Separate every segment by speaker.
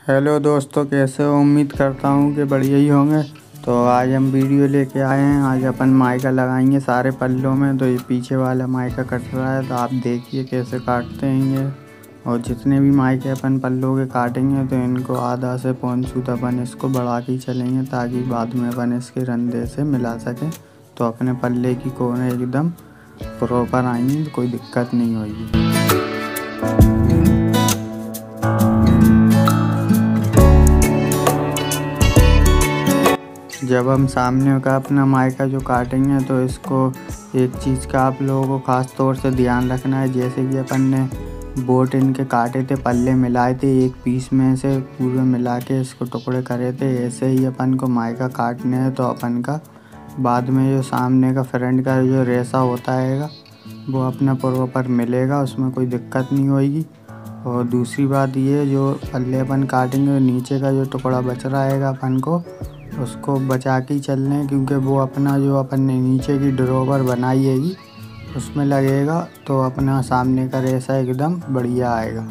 Speaker 1: Hello दोस्तों, कैसे हो? उम्मीद करता हूँ कि बढ़िया ही होंगे। तो आज हम वीडियो लेके आए हैं। आज अपन माइका लगाएंगे सारे पल्लों में। तो ये पीछे वाला माइका कट रहा है, तो आप देखिए कैसे काटते हैं ये। और जितने भी माइके अपन पल्लों के काटेंगे तो इनको आधा से पौन सूत अपन इसको बढ़ा के चलेंगे, ताकि बाद में अपन इसके रंधे से मिला सकें। तो अपने पल्ले की कोने एकदम प्रॉपर आएंगी, कोई दिक्कत नहीं होगी। जब हम सामने का अपना माइका जो काटेंगे तो इसको एक चीज़ का आप लोगों को ख़ास तौर से ध्यान रखना है। जैसे कि अपन ने बोट इनके काटे थे, पल्ले मिलाए थे, एक पीस में से पूरे मिला के इसको टुकड़े करे थे, ऐसे ही अपन को माइका काटने हैं। तो अपन का बाद में जो सामने का फ्रंट का जो रेसा होता है वो अपना प्रॉपर मिलेगा, उसमें कोई दिक्कत नहीं होगी। और दूसरी बात ये, जो पल्ले अपन काटेंगे नीचे का जो टुकड़ा बच रहा है अपन को उसको बचा के ही चलना है, क्योंकि वो अपना जो अपन ने नीचे की ड्रॉवर बनाई है उसमें लगेगा, तो अपना सामने का रेसा एकदम बढ़िया आएगा।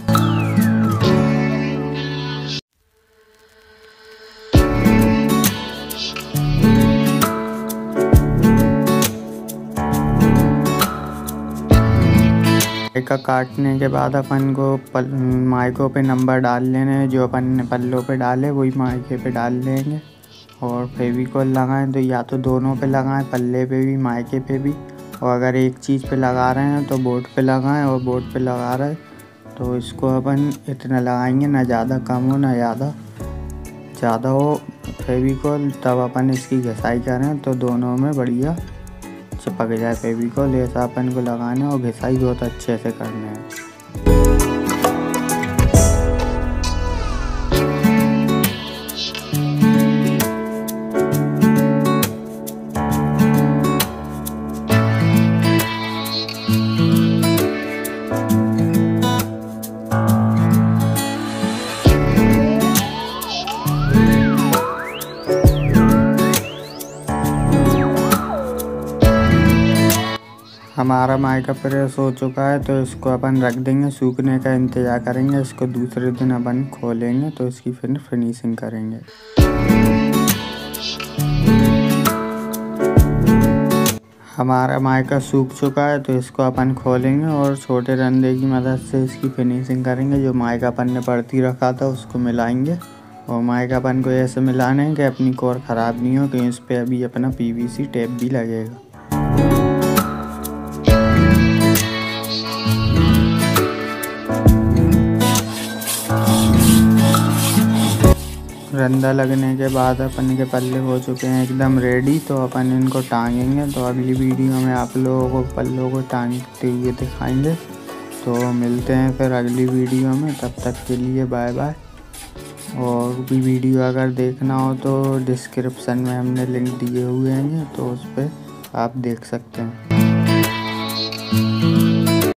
Speaker 1: माइका काटने के बाद अपन को माइकों पे नंबर डाल लेने हैं। जो अपन ने पल्लों पे डाले वही माइके पे डाल लेंगे। और फेविकॉल लगाएं तो या तो दोनों पे लगाएं, पल्ले पे भी माइके पे भी। और अगर एक चीज़ पे लगा रहे हैं तो बोर्ड पे लगाएं, और बोर्ड पे लगा रहे तो इसको अपन इतना लगाएंगे, ना ज़्यादा कम हो ना ज़्यादा हो फेविकॉल। तब अपन इसकी घिसाई करें तो दोनों में बढ़िया चिपक जाए फेविकॉल। ऐसा अपन को लगाना है और घिसाई बहुत अच्छे से करना है। हमारा माइका प्रेस हो चुका है, तो इसको अपन रख देंगे, सूखने का इंतज़ार करेंगे। इसको दूसरे दिन अपन खोलेंगे तो इसकी फिर फिनिशिंग करेंगे। हमारा माइका सूख चुका है, तो इसको अपन खोलेंगे और छोटे रंधे की मदद से इसकी फिनिशिंग करेंगे। जो माइका अपन ने पड़ती रखा था उसको मिलाएंगे। और माइका अपन को ऐसे मिलाना है कि अपनी कोर ख़राब नहीं हो, क्योंकि इस पर अभी अपना PVC टेप भी लगेगा। रंधा लगने के बाद अपन के पल्ले हो चुके हैं एकदम रेडी। तो अपन इनको टांगेंगे। तो अगली वीडियो में आप लोगों को पल्लों को टांगते हुए दिखाएंगे। तो मिलते हैं फिर अगली वीडियो में, तब तक के लिए बाय बाय। और भी वीडियो अगर देखना हो तो डिस्क्रिप्शन में हमने लिंक दिए हुए हैं, तो उस पर आप देख सकते हैं।